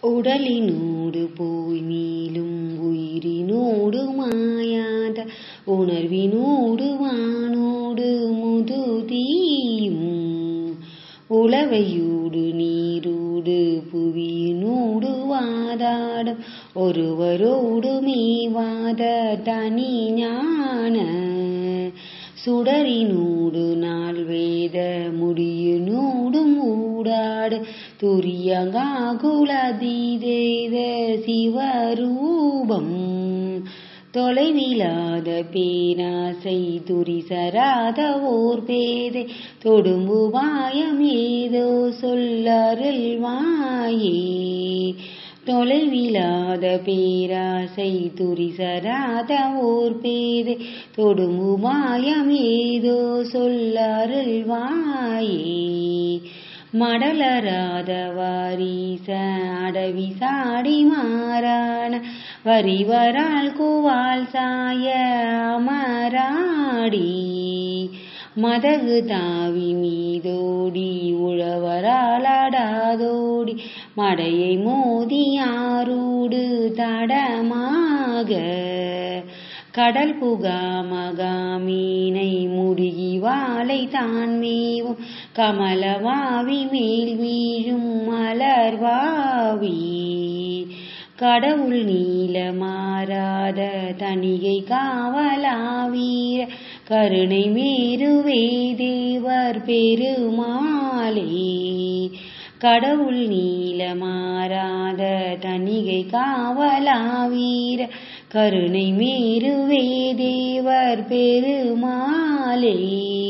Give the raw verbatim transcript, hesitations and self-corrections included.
உடலினோடு போய் மீளும் உயிரினோடு மாயாத உணர்வினோடு வானோடு முதுதியும் உளவையோடு நீரோடு புவியினோடு வாதாடும் ஒருவரோடு மேவாத தனி ஞான சுடரினோடு நாள் வேத முடியினோடும் ஊடாடு துரியங்காகுலதீதேத சிவரூபம் தொலைவிலாத பேராசை துரிசராத ஓர் பேதை தொடும்புபாயம் ஏதோ சொல்லருள் வாயே தொலைவிலாத பேராசை துரிசராத ஓர் பேதை தொடுமுமாயம் ஏதோ சொல்லருள் வாயே மடலராத வாரீச அடவி சாடி மாறான வரிவரால் குவால் சாய அமராடி மதகு தாவி மீதோடி உழவராளாடாதோடி மடையை மோதி ஆரோடு தடமாக கடல் புகா மகாமீனை முடுகி வாளை தான் மேவும் கமலவாவி மேல் வீழும் மலர்வாவி கடவுள் நீல மாறாத தணிகை காவலாவீர கருணை மேருவே தேவர் பெருமாளே கடவுள் நீல மாறாத தணிகை காவலாவீர கருணை மேருவே தேவர் பெருமாளே